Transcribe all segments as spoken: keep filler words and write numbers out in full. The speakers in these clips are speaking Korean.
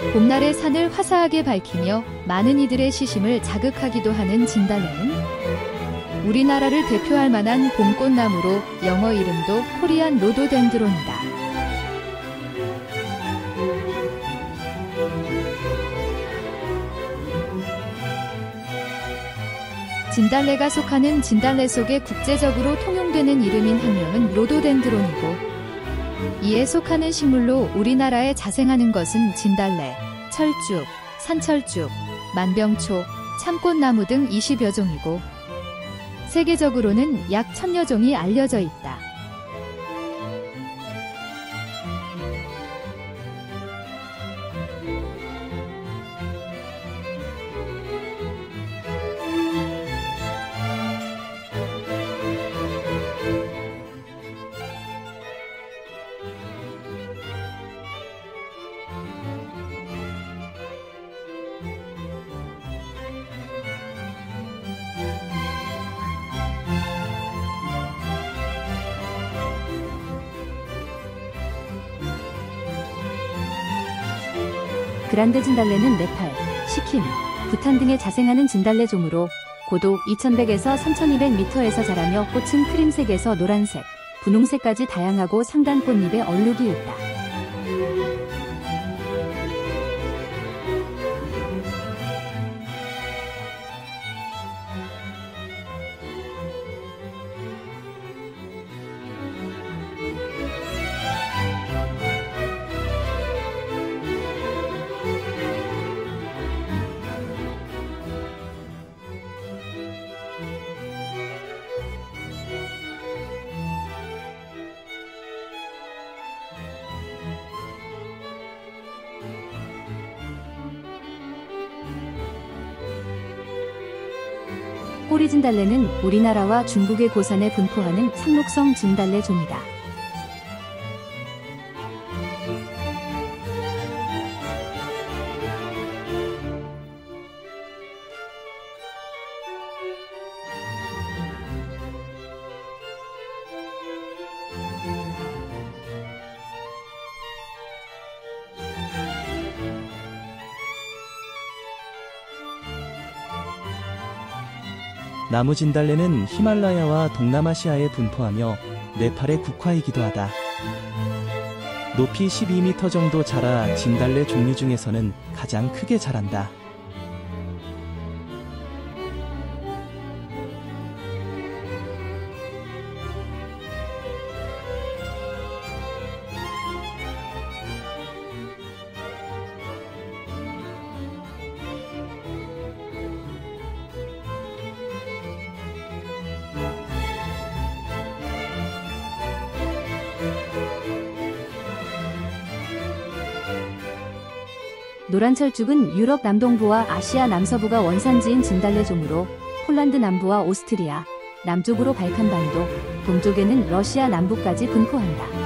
봄날의 산을 화사하게 밝히며 많은 이들의 시심을 자극하기도 하는 진달래는 우리나라를 대표할 만한 봄꽃나무로 영어 이름도 코리안 로도덴드론이다. 진달래가 속하는 진달래 속에 국제적으로 통용되는 이름인 학명은 로도덴드론이고, 이에 속하는 식물로 우리나라에 자생하는 것은 진달래, 철쭉, 산철쭉, 만병초, 참꽃나무 등 이십여 종이고 세계적으로는 약 천여 종이 알려져 있다. 그란데 진달래는 네팔, 시킴, 부탄 등에 자생하는 진달래 종으로 고도 이천백에서 삼천이백 미터에서 자라며 꽃은 크림색에서 노란색, 분홍색까지 다양하고 상단 꽃잎에 얼룩이 있다. 꼬리 진달래는 우리나라와 중국의 고산에 분포하는 상록성 진달래 종이다. 나무 진달래는 히말라야와 동남아시아에 분포하며 네팔의 국화이기도 하다. 높이 십이 미터 정도 자라 진달래 종류 중에서는 가장 크게 자란다. 노란철쭉은 유럽 남동부와 아시아 남서부가 원산지인 진달래 종으로 폴란드 남부와 오스트리아, 남쪽으로 발칸반도, 동쪽에는 러시아 남부까지 분포한다.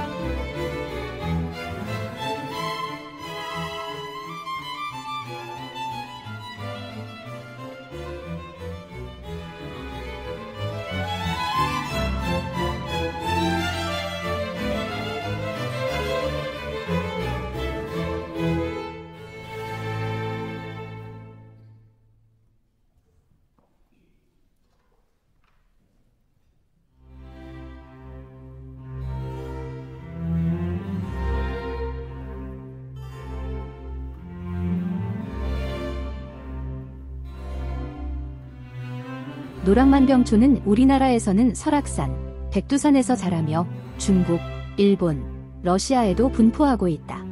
노랑만병초는 우리나라에서는 설악산, 백두산에서 자라며 중국, 일본, 러시아에도 분포하고 있다.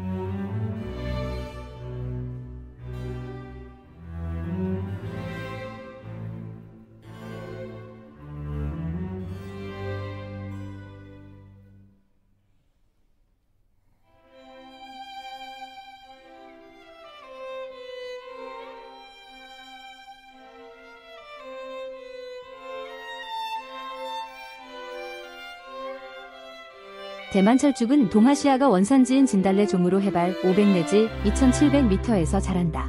대만철쭉은 동아시아가 원산지인 진달래 종으로 해발 오백 내지 이천칠백 미터에서 자란다.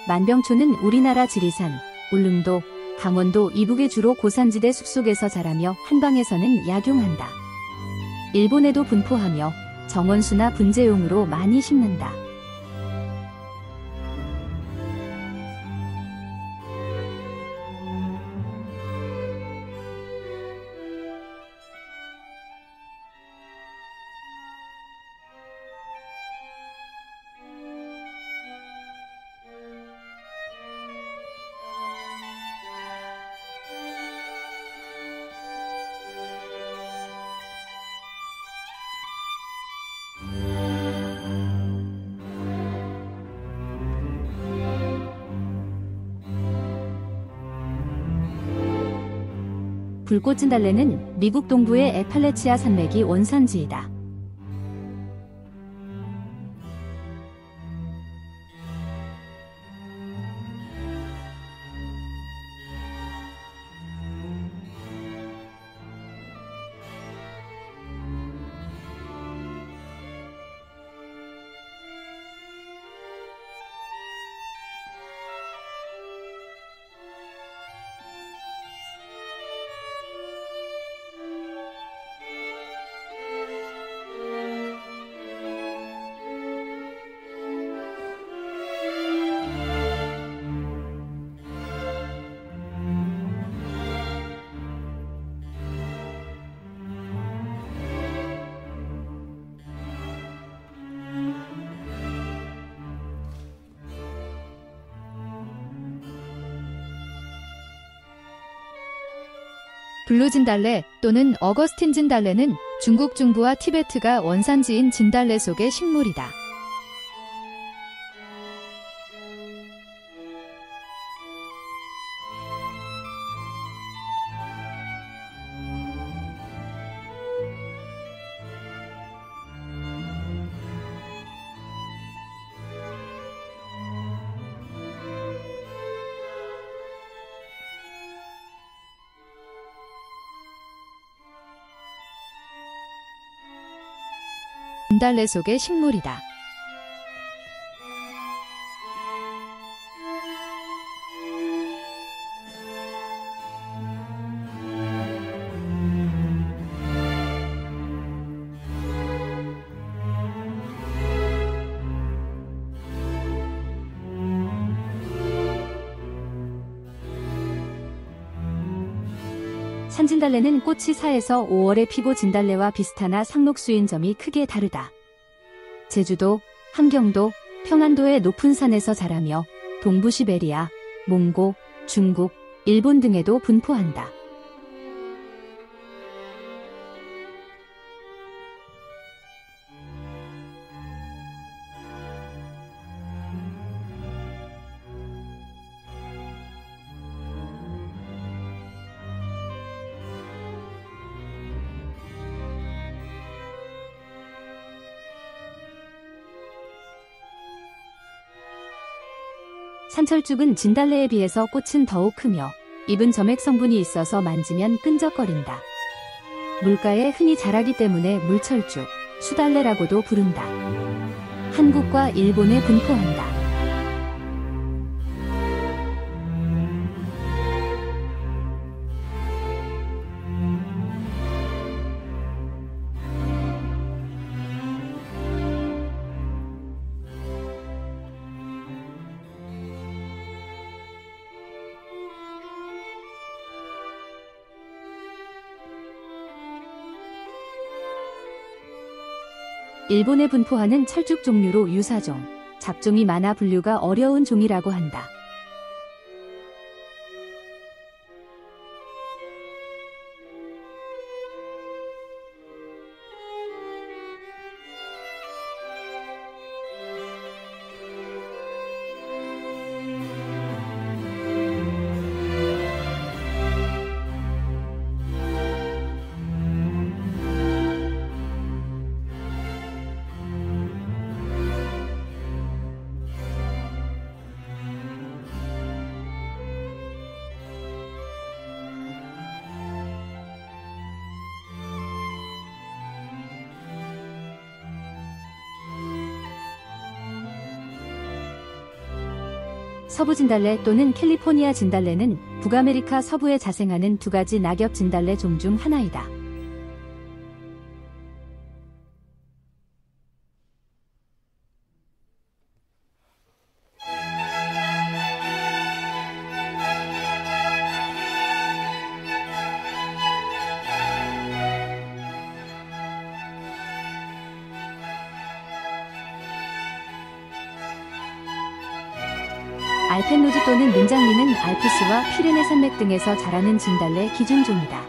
만병초는 우리나라 지리산, 울릉도, 강원도 이북의 주로 고산지대 숲속에서 자라며 한방에서는 약용한다. 일본에도 분포하며 정원수나 분재용으로 많이 심는다. 불꽃진달래는 미국 동부의 애팔레치아 산맥이 원산지이다. 블루진달래 또는 어거스틴 진달래는 중국 중부와 티베트가 원산지인 진달래 속의 식물이다. 진달래 속의 식물이다. 산진달래는 꽃이 사에서 오월에 피고 진달래와 비슷하나 상록수인 점이 크게 다르다. 제주도, 함경도, 평안도의 높은 산에서 자라며 동부 시베리아, 몽고, 중국, 일본 등에도 분포한다. 산철쭉은 진달래에 비해서 꽃은 더욱 크며 잎은 점액 성분이 있어서 만지면 끈적거린다. 물가에 흔히 자라기 때문에 물철쭉, 수달래라고도 부른다. 한국과 일본에 분포한다. 일본에 분포하는 철쭉 종류로 유사종, 잡종이 많아 분류가 어려운 종이라고 한다. 서부 진달래 또는 캘리포니아 진달래는 북아메리카 서부에 자생하는 두 가지 낙엽 진달래 종 중 하나이다. 알펜로즈 또는 눈장미는 알프스와 피레네 산맥 등에서 자라는 진달래 기준종이다.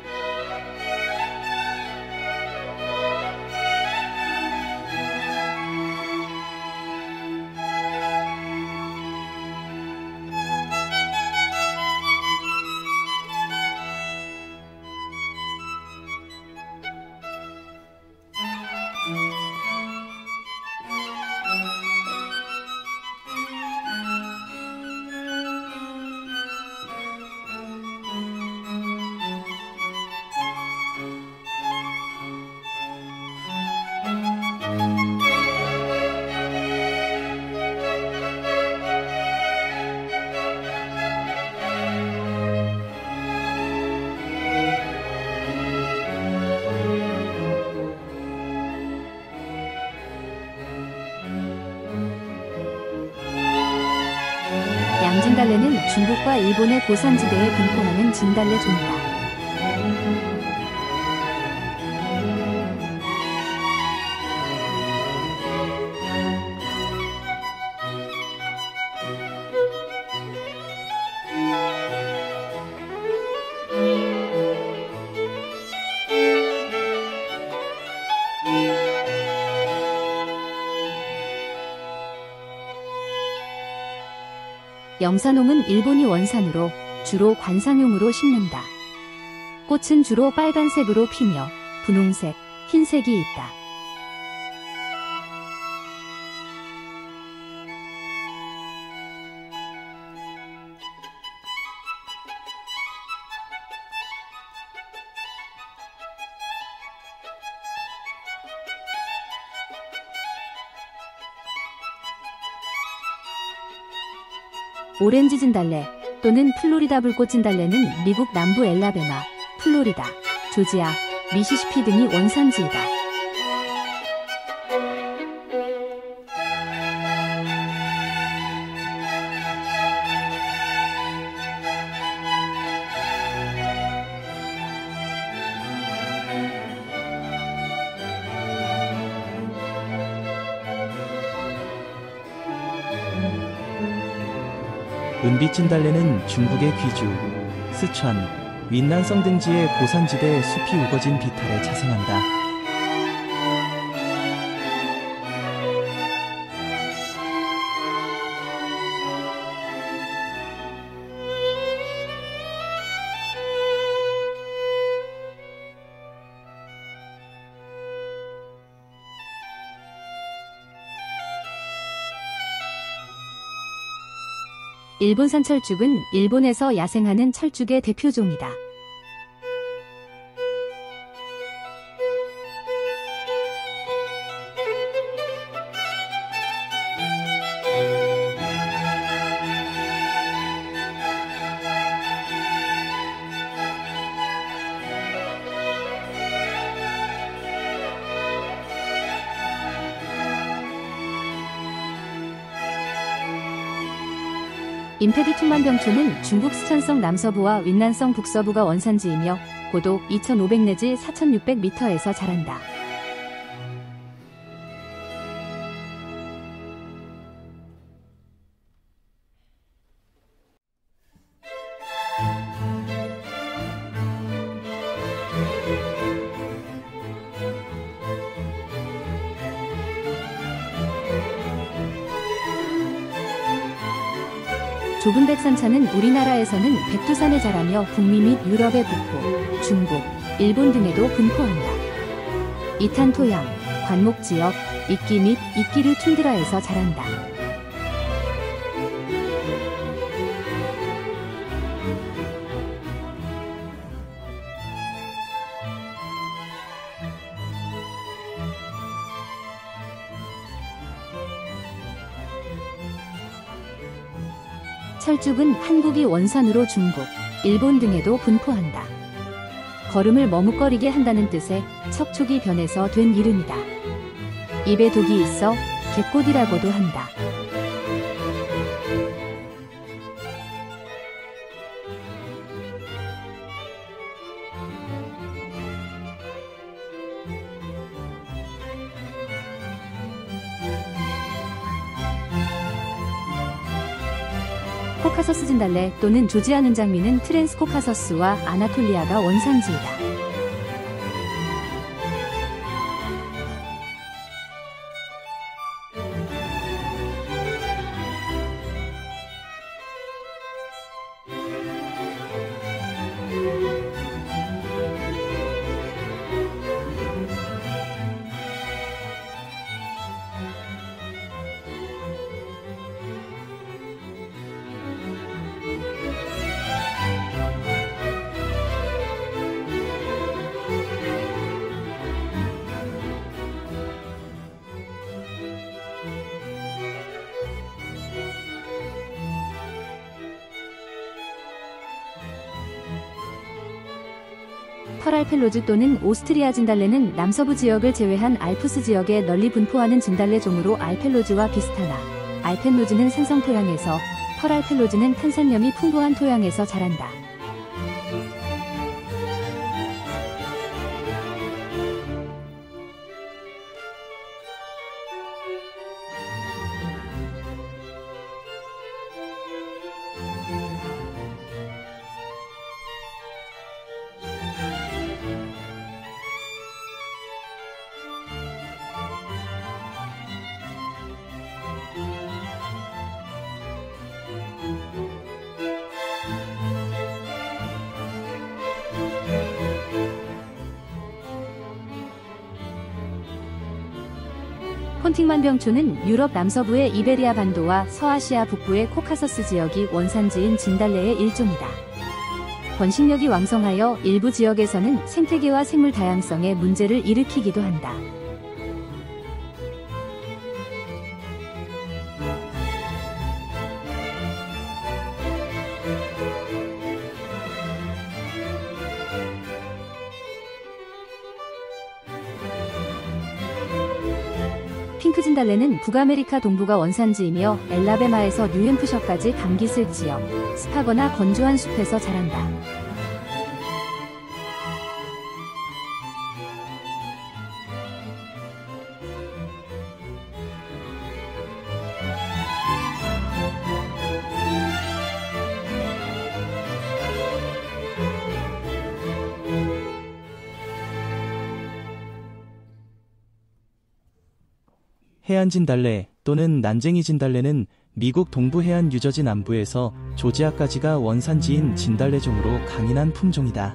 양진달래는 중국과 일본의 고산지대에 분포하는 진달래 종이다. 영산홍은 일본이 원산으로 주로 관상용으로 심는다. 꽃은 주로 빨간색으로 피며 분홍색, 흰색이 있다. 오렌지 진달래 또는 플로리다 불꽃 진달래는 미국 남부 엘라베마, 플로리다, 조지아, 미시시피 등이 원산지이다. 은빛 진달래는 중국의 귀주, 스촨, 윈난성 등지의 고산지대에 숲이 우거진 비탈에 자생한다. 일본산 철쭉은 일본에서 야생하는 철쭉의 대표종이다. 임페디 툰만병초는 중국 스촨성 남서부와 윈난성 북서부가 원산지이며 고도 이천오백 내지 사천육백 미터에서 자란다. 좁은 백산차는 우리나라에서는 백두산에 자라며 북미 및 유럽의 북부, 중국, 일본 등에도 분포한다. 이탄 토양, 관목 지역, 이끼 및 이끼류 툰드라에서 자란다. 철쭉은 한국이 원산으로 중국, 일본 등에도 분포한다. 걸음을 머뭇거리게 한다는 뜻의 척촉이 변해서 된 이름이다. 입에 독이 있어 개꽃이라고도 한다. 코카서스 진달래 또는 조지아 눈장미는 트랜스코카서스와 아나톨리아가 원산지이다. 펄알펠로즈 또는 오스트리아 진달래는 남서부 지역을 제외한 알프스 지역에 널리 분포하는 진달래 종으로 알펠로즈와 비슷하나 알펠로즈는 산성 토양에서, 펄알펠로즈는 탄산염이 풍부한 토양에서 자란다. 폰팅만병초는 유럽 남서부의 이베리아 반도와 서아시아 북부의 코카서스 지역이 원산지인 진달래의 일종이다. 번식력이 왕성하여 일부 지역에서는 생태계와 생물 다양성에 문제를 일으키기도 한다. 핑크 진달래는 북아메리카 동부가 원산지이며 엘라베마에서 뉴햄프셔까지 감기 쓸 지역, 습하거나 건조한 숲에서 자란다. 해안 진달래 또는 난쟁이 진달래는 미국 동부 해안 뉴저지 남부에서 조지아까지가 원산지인 진달래 종으로 강인한 품종이다.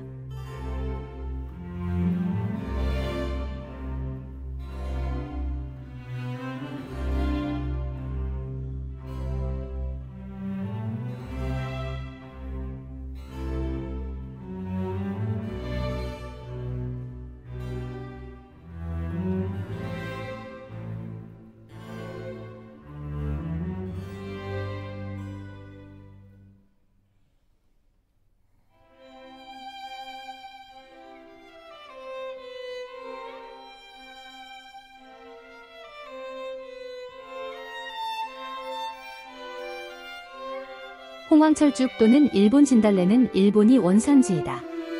홍황철쭉 또는 일본 진달래는 일본이 원산지이다.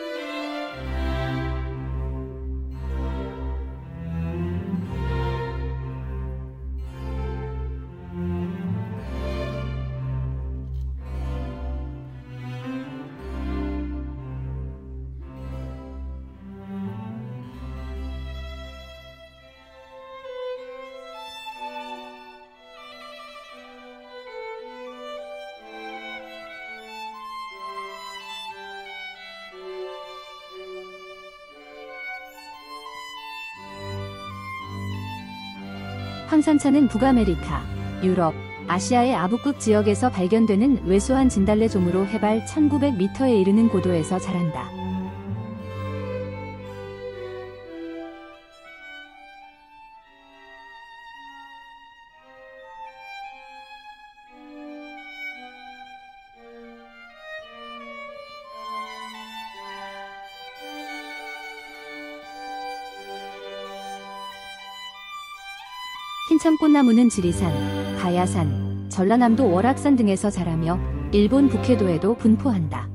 황산차는 북아메리카, 유럽, 아시아의 아북극 지역에서 발견되는 왜소한 진달래 종으로 해발 천구백 미터에 이르는 고도에서 자란다. 흰참 꽃나무는 지리산, 가야산, 전라남도 월악산 등에서 자라며 일본 북해도에도 분포한다.